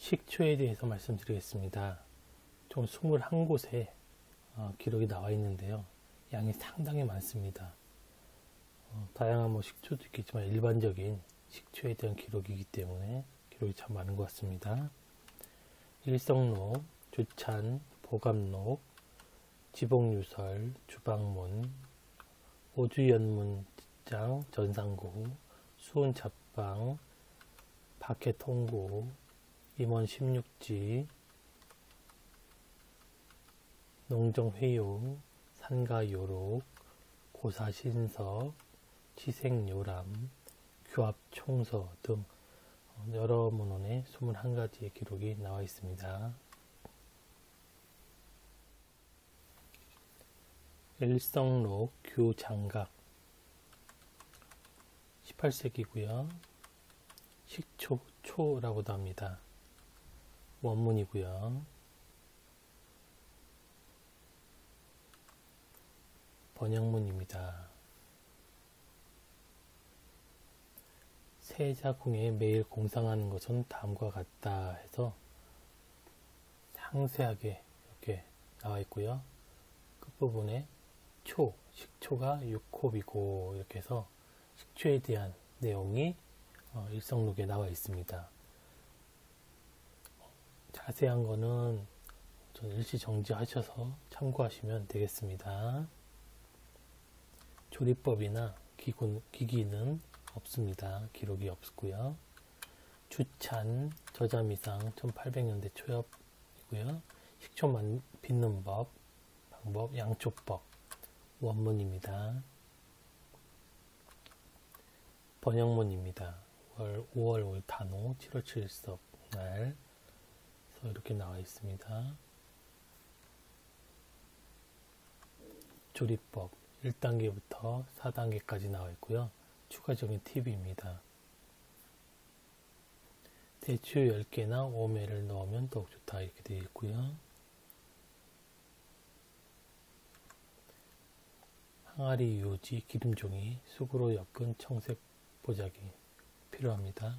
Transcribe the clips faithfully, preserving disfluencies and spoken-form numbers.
식초에 대해서 말씀드리겠습니다. 총 이십일 곳에 어, 기록이 나와 있는데요. 양이 상당히 많습니다. 어, 다양한 뭐 식초도 있겠지만 일반적인 식초에 대한 기록이기 때문에 기록이 참 많은 것 같습니다. 일성록, 주찬, 보감록, 지복유설, 주방문, 오주연문장, 전상고, 수은잡방, 박해통고, 임원 십육지, 농정회요, 산가요록, 고사신서, 치생요람, 규합총서 등 여러 문헌에 이십일 가지의 기록이 나와 있습니다. 일성록, 규장각 십팔 세기고요. 식초, 초라고도 합니다. 원문이고요. 번역문입니다. 세자궁에 매일 공상하는 것은 다음과 같다 해서 상세하게 이렇게 나와 있고요. 끝부분에 초, 식초가 육홉이고 이렇게 해서 식초에 대한 내용이 어, 일성록에 나와 있습니다. 자세한 거는 좀 일시정지하셔서 참고하시면 되겠습니다. 조리법이나 기군, 기기는 없습니다. 기록이 없고요. 주찬, 저자미상 천팔백 년대 초엽이고요. 식초만 빚는 법, 방법, 양초법, 원문입니다. 번역문입니다. 오월 오일 단오, 칠월 칠일 석 날 이렇게 나와 있습니다. 조리법 일 단계부터 사 단계까지 나와 있고요. 추가적인 팁입니다. 대추 열 개나 오매를 넣으면 더욱 좋다 이렇게 되어 있고요. 항아리 유지 기름종이 쑥으로 엮은 청색 보자기 필요합니다.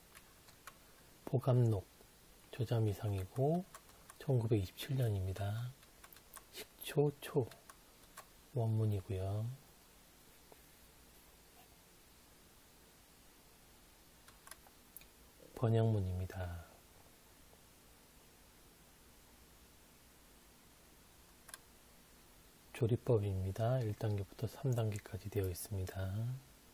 보감록 저자미상이고 천구백이십칠 년입니다. 식초, 초 원문이고요. 번역문입니다. 조리법입니다. 일 단계부터 삼 단계까지 되어 있습니다.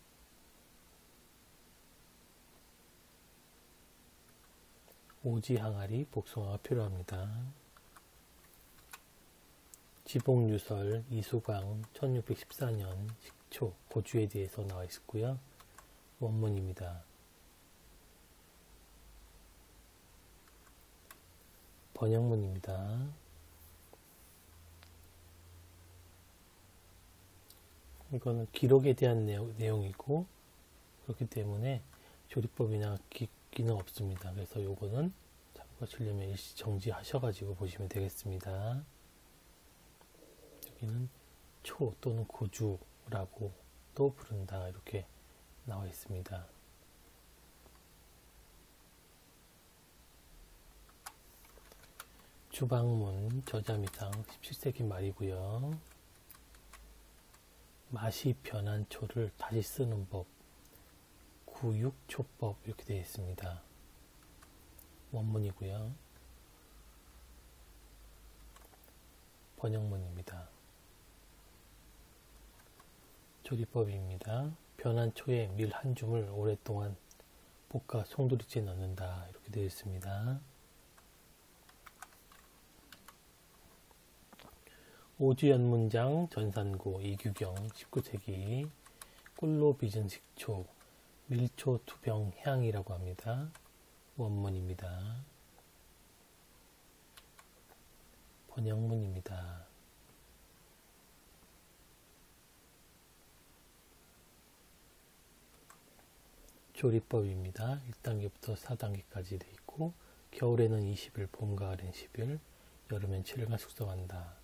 오지 항아리 복숭아가 필요합니다. 지복유설 이수광 천육백십사 년 식초 고주에 대해서 나와 있고요. 원문입니다. 번역문입니다. 이거는 기록에 대한 내용, 내용이고 그렇기 때문에 조리법이나 기기는 없습니다. 그래서 요거는 참고하시려면 일시 정지하셔가지고 보시면 되겠습니다. 여기는 초 또는 고주라고 또 부른다 이렇게 나와 있습니다. 주방문 저자미상 십칠 세기 말이고요. 맛이 변한 초를 다시 쓰는 법 구육초법 이렇게 되어 있습니다. 원문이고요. 번역문입니다. 조리법입니다. 변한 초에 밀 한 줌을 오랫동안 볶아 송두리째 넣는다 이렇게 되어 있습니다. 오주연문장 전산고 이규경 십구 세기 꿀로 빚은 식초 밀초 투병 향이라고 합니다. 원문입니다. 번역문입니다. 조리법입니다. 일 단계부터 사 단계까지 되어 있고 겨울에는 이십 일, 봄, 가을엔 십 일, 여름엔 칠 일간 숙성한다.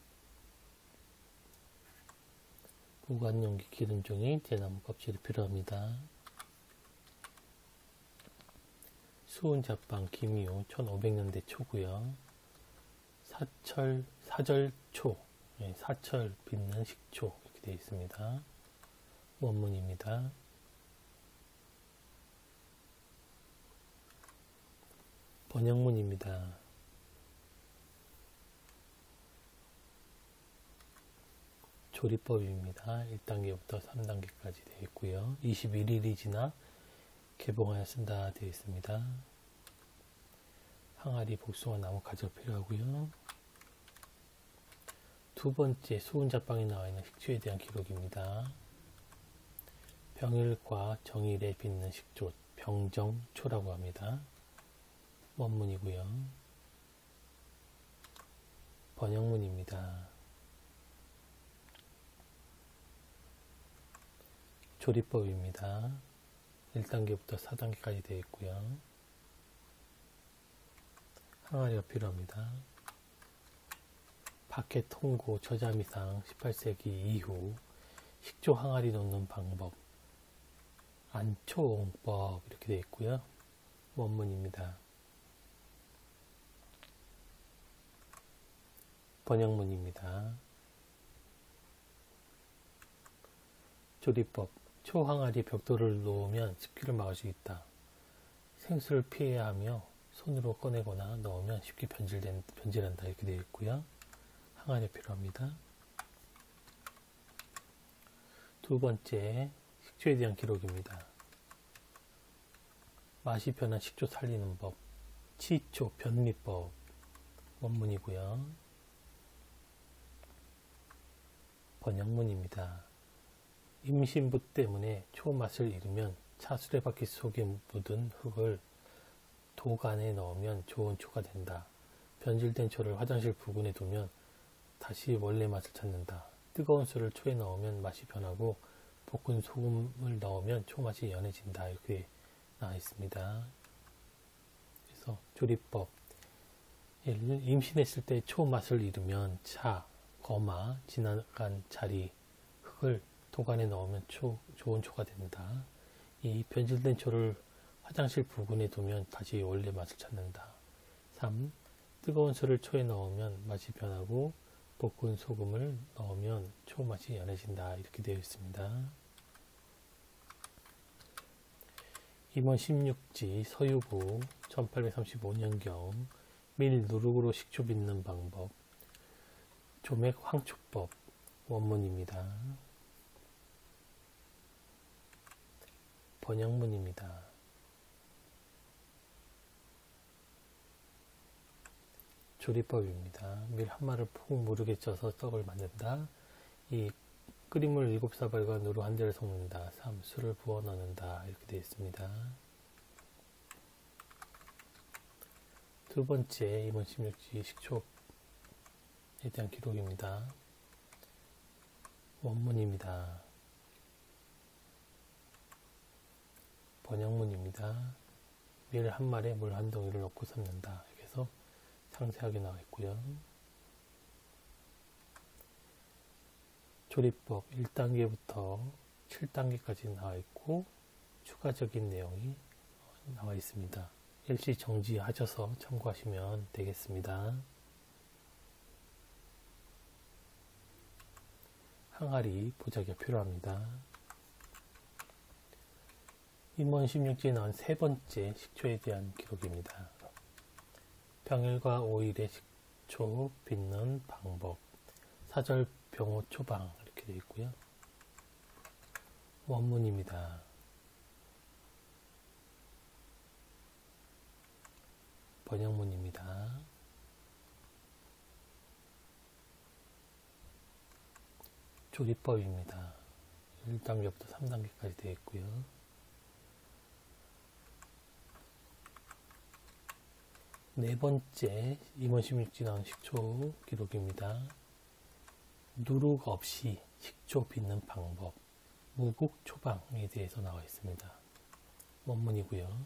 보관용기 기름종이 대나무 껍질이 필요합니다. 수은자빵 김이호 천오백 년대 초고요. 사철, 사절초, 예, 사철 빚는 식초 이렇게 되어 있습니다. 원문입니다. 번역문입니다. 조리법입니다. 일 단계부터 삼 단계까지 되어 있고요. 이십일 일이 지나 개봉하여 쓴다 되어 있습니다. 항아리, 복숭아, 나무, 가지가 필요하고요. 두 번째, 수은자빵에 나와 있는 식초에 대한 기록입니다. 병일과 정일에 빚는 식초, 병정초라고 합니다. 원문이고요. 번역문입니다. 조리법입니다. 일 단계부터 사 단계까지 되어 있고요. 항아리가 필요합니다. 박해 통고 저자미상 십팔 세기 이후 식초 항아리 놓는 방법, 안초옹법 이렇게 되어 있고요. 원문입니다. 번역문입니다. 조리법, 초항아리 벽돌을 놓으면 습기를 막을 수 있다. 생수를 피해야 하며 손으로 꺼내거나 넣으면 쉽게 변질된, 변질한다 이렇게 되어 있고요. 항아리 필요합니다. 두 번째, 식초에 대한 기록입니다. 맛이 변한 식초 살리는 법, 치초 변미법, 원문이고요. 번역문입니다. 임신부 때문에 초 맛을 잃으면 차 수레바퀴 속에 묻은 흙을 도간에 넣으면 좋은 초가 된다. 변질된 초를 화장실 부근에 두면 다시 원래 맛을 찾는다. 뜨거운 술을 초에 넣으면 맛이 변하고 볶은 소금을 넣으면 초 맛이 연해진다. 이렇게 나와 있습니다. 그래서 조리법, 임신했을 때 초 맛을 잃으면 차, 거마, 지나간 자리, 흙을 도간에 넣으면 초, 좋은 초가 된다. 이 변질된 초를 화장실 부근에 두면 다시 원래 맛을 찾는다. 삼. 뜨거운 술을 초에 넣으면 맛이 변하고 볶은 소금을 넣으면 초 맛이 연해진다. 이렇게 되어 있습니다. 임원 십육지 서유구 천팔백삼십오 년경 밀 누룩으로 식초 빚는 방법, 조맥 황초법, 원문입니다. 번역문입니다. 조리법입니다. 밀 한 마를 푹 무르게 쪄서 떡을 만든다. 이 끓임물 일곱 사발과 누룩 한 대를 섞는다. 삼. 술을 부어 넣는다. 이렇게 되어 있습니다. 두 번째, 임원 십육지 식초에 대한 기록입니다. 원문입니다. 번역문입니다. 밀 한 마리에 물 한 덩이를 넣고 삶는다. 이렇게 해서 상세하게 나와 있고요. 조리법 일 단계부터 칠 단계까지 나와 있고 추가적인 내용이 나와 있습니다. 일시 정지하셔서 참고하시면 되겠습니다. 항아리 보자기가 필요합니다. 임원 십육지에 나온 세 번째 식초에 대한 기록입니다. 평일과 오일의 식초 빚는 방법, 사절 병호 초방 이렇게 되어 있고요. 원문입니다. 번역문입니다. 조리법입니다. 일 단계부터 삼 단계까지 되어 있고요. 네 번째, 임원 십육지 나온 식초 기록입니다. 누룩 없이 식초 빚는 방법, 무국 초방에 대해서 나와 있습니다. 원문이고요.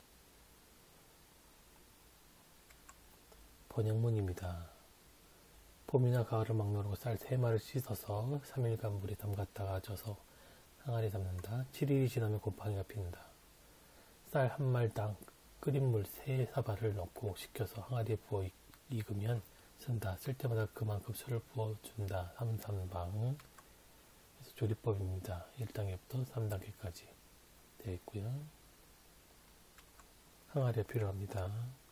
번역문입니다. 봄이나 가을을 막론하고 쌀 세 마리를 씻어서 삼 일간 물에 담갔다가 쪄서 항아리에 담는다. 칠 일이 지나면 곰팡이가 핀다. 쌀 한 말당 끓인 물 세 사발을 넣고 식혀서 항아리에 부어 익으면 쓴다. 쓸 때마다 그만큼 술을 부어준다. 삼삼방. 그래서 조리법입니다. 일 단계부터 삼 단계까지 되어 있고요. 항아리가 필요합니다.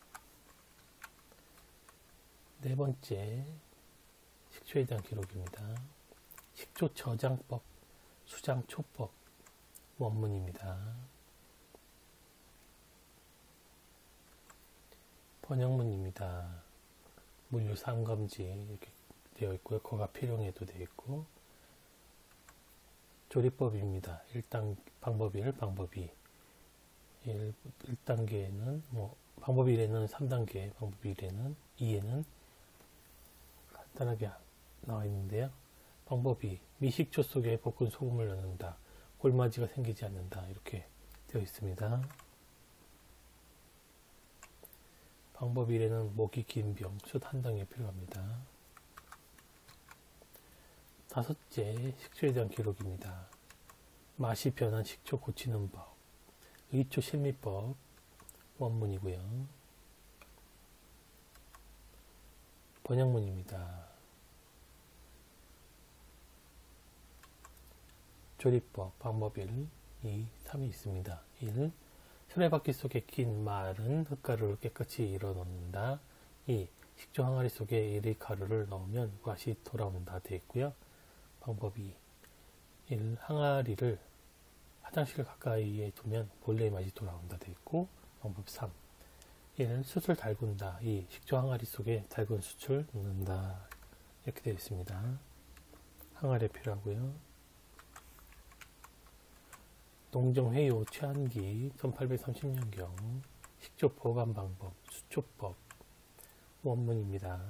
네 번째, 식초에 대한 기록입니다. 식초 저장법, 수장초법, 원문입니다. 번역문입니다. 물류 삼검지 이렇게 되어 있고요. 거가 필용에도 되어 있고, 조리법입니다. 일 단 방법 일, 방법 이. 일 단계에는 뭐 방법 일에는 삼 단계, 방법 일에는 이에는 간단하게 나와 있는데요. 방법 이, 미식초 속에 볶은 소금을 넣는다. 골마지가 생기지 않는다. 이렇게 되어 있습니다. 방법 일에는 목이 긴 병, 숯 한 덩이 필요합니다. 다섯째, 식초에 대한 기록입니다. 맛이 변한 식초 고치는 법, 의초 실미법, 원문이고요. 번역문입니다. 조리법, 방법 일, 이, 삼이 있습니다. 일. 수레바퀴 속에 낀 마른 흙가루를 깨끗이 일어 넣는다. 이. 식초 항아리 속에 일의 가루를 넣으면 맛이 돌아온다. 되어 있고요. 방법 이. 일. 항아리를 화장실 가까이에 두면 본래의 맛이 돌아온다. 되어 있고. 방법 삼. 일. 숯을 달군다. 이. 식초 항아리 속에 달군 숯을 넣는다. 이렇게 되어 있습니다. 항아리 필요하고요. 농정회요 최한기 천팔백삼십 년경 식초 보관 방법 수초법 원문입니다.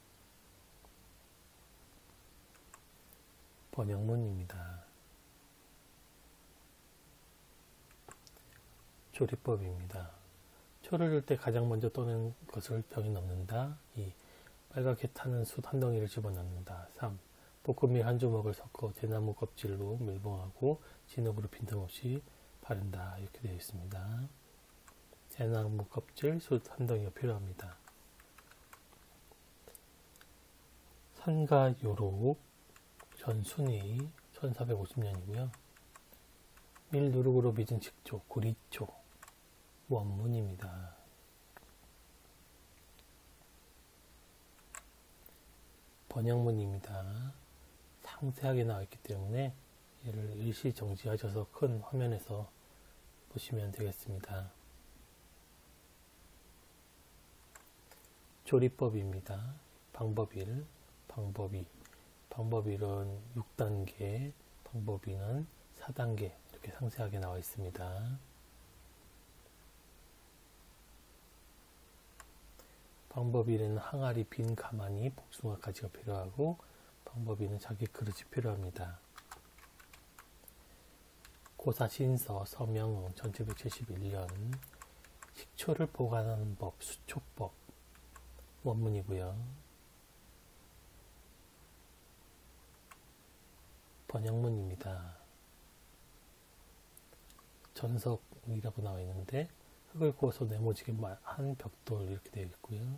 번역문입니다. 조리법입니다. 초를 넣을 때 가장 먼저 떠는 것을 병에 넣는다. 이. 빨갛게 타는 숯 한 덩이를 집어넣는다. 삼. 볶음밀 한 주먹을 섞어 대나무 껍질로 밀봉하고 진흙으로 빈틈없이 바른다. 이렇게 되어 있습니다. 대나무 껍질, 숯 한 덩이가 필요합니다. 산가요록 전순위 천사백오십 년이고요. 밀 누룩으로 빚은 식초, 구리초 원문입니다. 번역문입니다. 상세하게 나와 있기 때문에 얘를 일시정지하셔서 큰 화면에서 보시면 되겠습니다. 조리법입니다. 방법 일, 방법 이. 방법 일은 육 단계, 방법 이는 사 단계 이렇게 상세하게 나와 있습니다. 방법 일에는 항아리 빈 가마니 복숭아 가지가 필요하고, 방법 이는 자기 그릇이 필요합니다. 고사신서 서명응 천칠백칠십일 년 식초를 보관하는 법 수초법 원문이고요. 번역문입니다. 전석이라고 나와 있는데 흙을 구워서 네모지게 한 벽돌 이렇게 되어 있고요.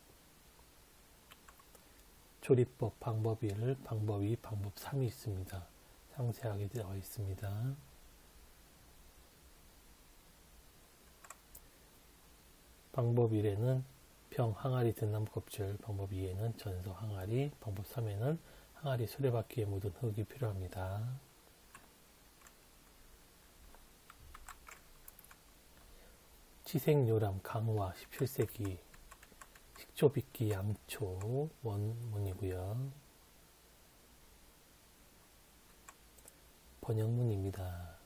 조리법 방법 일, 방법 이, 방법 삼이 있습니다. 상세하게 나와 있습니다. 방법 일에는 병, 항아리, 대나무 껍질, 방법 이에는 전석, 항아리, 방법 삼에는 항아리 수레바퀴에 묻은 흙이 필요합니다. 치생요람 강화 십칠 세기 식초빚기 양초 원문이고요. 번역문입니다.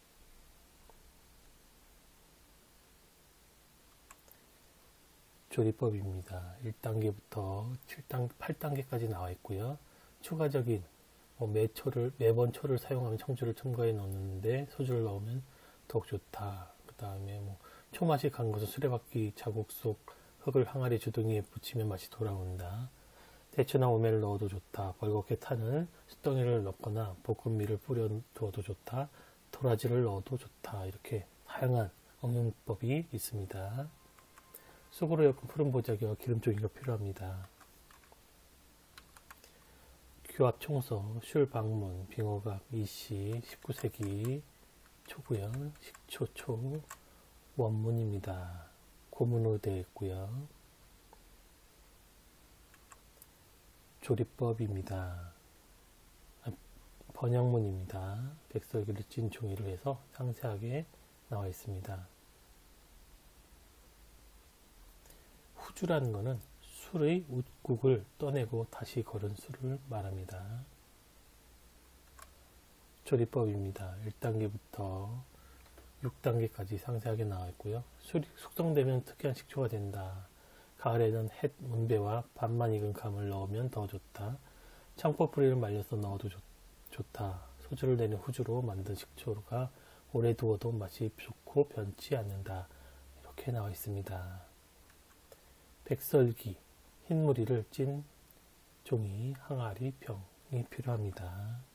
조리법입니다. 일 단계부터 칠 단계, 팔 단계까지 나와 있고요. 추가적인 뭐 매초를 매번 초를 사용하면 청주를 첨가해 넣는데 소주를 넣으면 더욱 좋다. 그 다음에 뭐 초맛이 간 것은 수레바퀴 자국 속 흙을 항아리 주둥이에 붙이면 맛이 돌아온다. 대추나 오매를 넣어도 좋다. 벌겋게 타는 숯덩이를 넣거나 볶음밀을 뿌려 두어도 좋다. 도라지를 넣어도 좋다. 이렇게 다양한 억육법이 있습니다. 쑥으로 엮은 푸른 보자기와 기름종이가 필요합니다. 규합 총서, 슐 방문, 빙어각, 이씨, 십구 세기 초구현, 식초 초, 원문입니다. 고문으로 되어 있고요. 조리법입니다. 번역문입니다. 백설기를 찐 종이로 해서 상세하게 나와 있습니다. 후주라는 것은 술의 웃국을 떠내고 다시 걸은 술을 말합니다. 조리법입니다. 일 단계부터 육 단계까지 상세하게 나와 있고요. 술이 숙성되면 특이한 식초가 된다. 가을에는 햇, 문배와 반만 익은 감을 넣으면 더 좋다. 창포 뿌리를 말려서 넣어도 좋, 좋다. 소주를 내는 후주로 만든 식초가 오래 두어도 맛이 좋고 변치 않는다. 이렇게 나와 있습니다. 백설기, 흰무리를 찐 종이, 항아리, 병이 필요합니다.